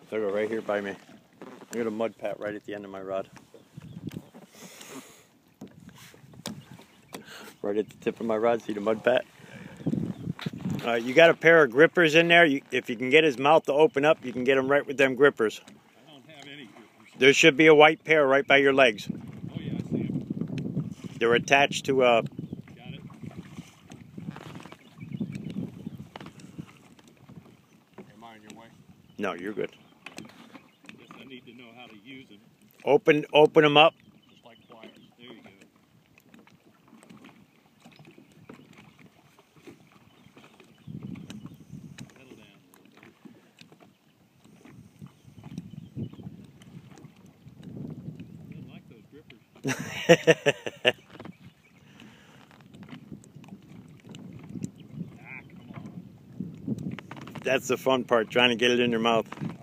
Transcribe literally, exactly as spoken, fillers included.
They'll go right here by me. I got a mud pat right at the end of my rod. Right at the tip of my rod, see the mud pat? Uh, you got a pair of grippers in there. You, if you can get his mouth to open up, you can get him right with them grippers. I don't have any grippers. There should be a white pair right by your legs. Oh yeah, I see them. They're attached to a... Got it. Am I in your way? No, you're good. I guess I need to know how to use them. Open, open them up. Just like pliers. There you go. Settle down a little bit. I didn't like those grippers. Ah, come on. That's the fun part, trying to get it in your mouth.